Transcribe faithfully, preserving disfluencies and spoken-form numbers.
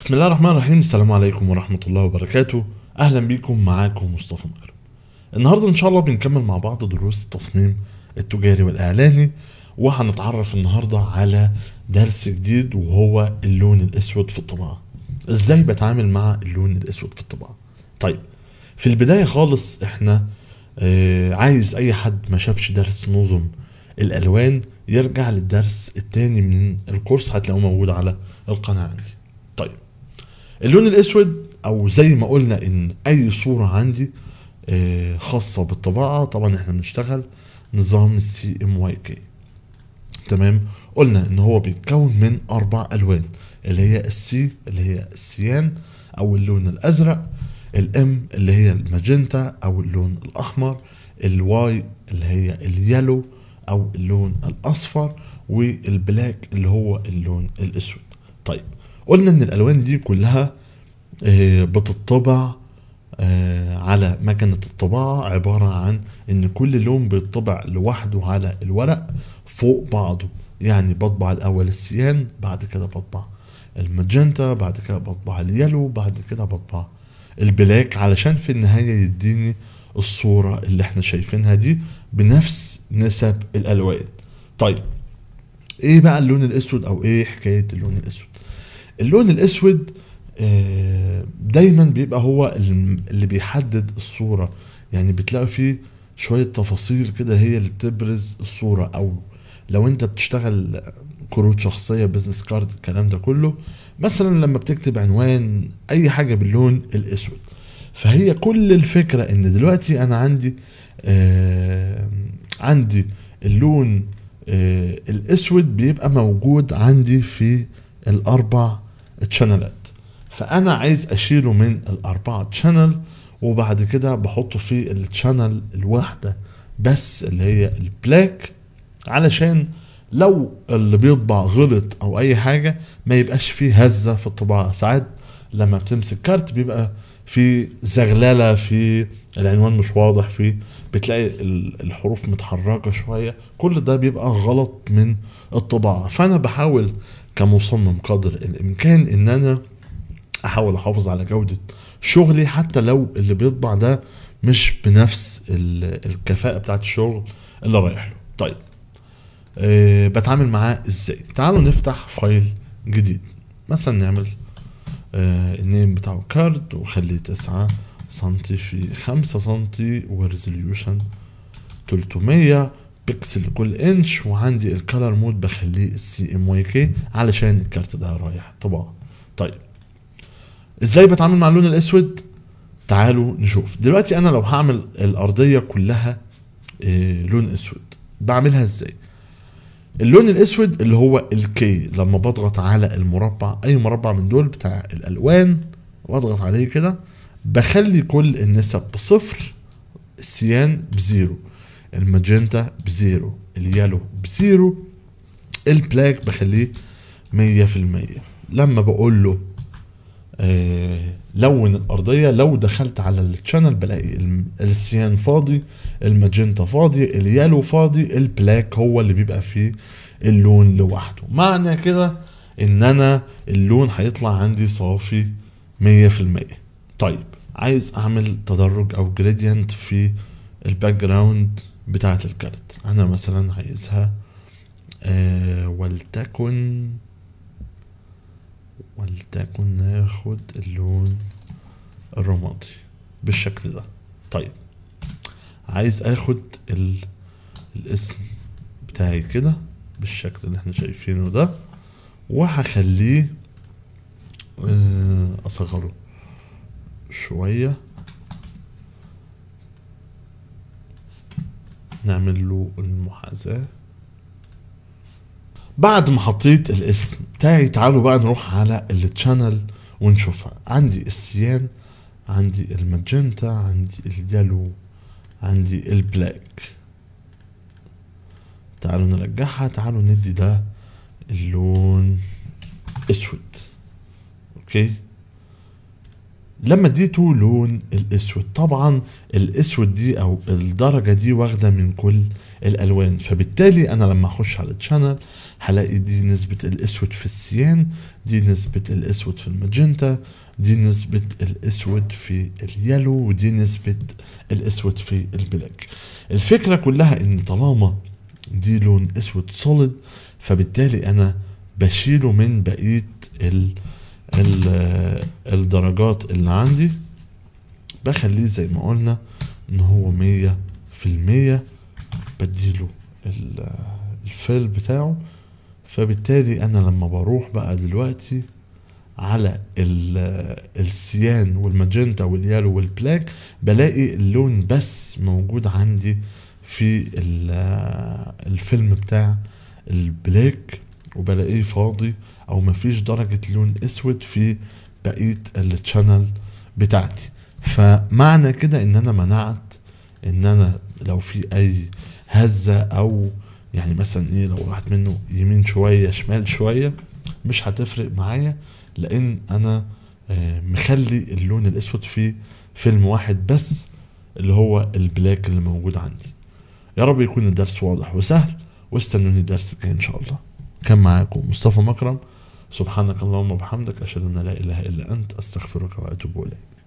بسم الله الرحمن الرحيم. السلام عليكم ورحمة الله وبركاته. أهلا بيكم، معاكم مصطفى مغرب. النهاردة إن شاء الله بنكمل مع بعض دروس التصميم التجاري والإعلاني، وهنتعرف النهاردة على درس جديد وهو اللون الأسود في الطباعة. إزاي بتعامل مع اللون الأسود في الطباعة؟ طيب، في البداية خالص إحنا آه عايز أي حد ما شافش درس نظم الألوان يرجع للدرس التاني من الكورس، هتلاقوه موجود على القناة عندي. طيب، اللون الاسود او زي ما قلنا ان اي صورة عندي آه، خاصة بالطباعة، طبعا احنا بنشتغل نظام السي ام واي كي. تمام، قلنا ان هو بيتكون من اربع الوان، اللي هي السي اللي هي السيان او اللون الازرق، الام اللي هي الماجنتا او اللون الاحمر، الواي اللي هي اليالو او اللون الاصفر، والبلاك اللي هو اللون الاسود. طيب، قلنا ان الالوان دي كلها آه، بتطبع آه، على مكنة الطباعة، عبارة عن ان كل لون بيطبع لوحده على الورق فوق بعضه. يعني بطبع الاول السيان، بعد كده بطبع الماجنتا، بعد كده بطبع اليالو، بعد كده بطبع البلاك، علشان في النهاية يديني الصورة اللي احنا شايفينها دي بنفس نسب الالوان. طيب، ايه بقى اللون الاسود او ايه حكاية اللون الاسود؟ اللون الاسود آه، دايما بيبقى هو اللي بيحدد الصورة. يعني بتلاقي فيه شوية تفاصيل كده هي اللي بتبرز الصورة، او لو انت بتشتغل كروت شخصية، بزنس كارد، الكلام ده كله، مثلا لما بتكتب عنوان اي حاجة باللون الاسود. فهي كل الفكرة ان دلوقتي انا عندي آه عندي اللون آه الاسود بيبقى موجود عندي في الاربع تشانلات. فانا عايز اشيله من الاربعة تشانل، وبعد كده بحطه في التشانل الواحدة بس اللي هي البلاك، علشان لو اللي بيطبع غلط او اي حاجة ما يبقاش فيه هزة في الطباعة. ساعات لما بتمسك كارت بيبقى في زغللة، في العنوان مش واضح، في بتلاقي الحروف متحركة شوية، كل ده بيبقى غلط من الطباعة. فانا بحاول كمصمم قدر الامكان ان انا احاول احافظ على جودة شغلي، حتى لو اللي بيطبع ده مش بنفس الكفاءة بتاعت الشغل اللي رايح له. طيب، أه بتعامل معاه ازاي؟ تعالوا نفتح فايل جديد، مثلا نعمل أه النيم بتاعه كارد، وخليه تسعة سنتي في خمسة سنتي، وريزوليوشن تلتمية بكسل كل انش، وعندي الكالر مود بخليه السي ام واي كي علشان الكارت ده رايح طباعة. طيب، ازاي بتعامل مع اللون الاسود؟ تعالوا نشوف. دلوقتي انا لو هعمل الارضية كلها إيه لون اسود، بعملها ازاي؟ اللون الاسود اللي هو الكي، لما بضغط على المربع، اي مربع من دول بتاع الالوان، واضغط عليه كده، بخلي كل النسب بصفر، السيان بزيرو، الماجنتا بزيرو، اليالو بزيرو، البلاك بخليه مية في المية. لما بقول له آه لون الارضية، لو دخلت على التشانل بلاقي السيان فاضي، الماجنتا فاضي، اليالو فاضي، البلاك هو اللي بيبقى فيه اللون لوحده. معنى كده ان انا اللون هيطلع عندي صافي مية في المية. طيب، عايز اعمل تدرج او جريدينت في الباك جراوند بتاعة الكارت. انا مثلا عايزها آه ولتكن ولتكن ناخد اللون الرمادي بالشكل ده. طيب، عايز اخد ال... الاسم بتاعي كده بالشكل اللي احنا شايفينه ده، وهخليه آه اصغره شوية، نعمل له المحاذاة. بعد ما حطيت الاسم بتاعي، تعالوا بقى نروح على التشانل ونشوفها. عندي السيان، عندي الماجنتا، عندي اليالو، عندي البلاك. تعالوا نرجعها، تعالوا ندي ده اللون اسود. اوكي، لما اديته لون الاسود. طبعا الاسود دي او الدرجة دي واخدة من كل الالوان، فبالتالي انا لما اخش على الشانل هلاقي دي نسبة الاسود في السيان، دي نسبة الاسود في الماجنتا، دي نسبة الاسود في اليالو، ودي نسبة الاسود في البلاك. الفكرة كلها ان طالما دي لون اسود سوليد، فبالتالي انا بشيله من بقية ال ال الدرجات اللي عندي، بخليه زي ما قلنا ان هو مية في المية، بديله الفيل بتاعه. فبالتالي انا لما بروح بقى دلوقتي على السيان والماجنتا واليالو والبلاك، بلاقي اللون بس موجود عندي في الفيلم بتاع البلاك، وبلاقيه فاضي او مفيش درجة لون اسود في بقية التشانل بتاعتي. فمعنى كده ان انا منعت ان انا لو في اي هزة او يعني مثلا ايه لو راحت منه يمين شوية شمال شوية مش هتفرق معايا، لان انا مخلي اللون الاسود في فيلم واحد بس اللي هو البلاك اللي موجود عندي. يا رب يكون الدرس واضح وسهل، واستنوني الدرس الجاي ان شاء الله. كان معاكم مصطفى مكرم، سبحانك اللهم وبحمدك، اشهد ان لا اله الا انت، استغفرك واتوب اليك.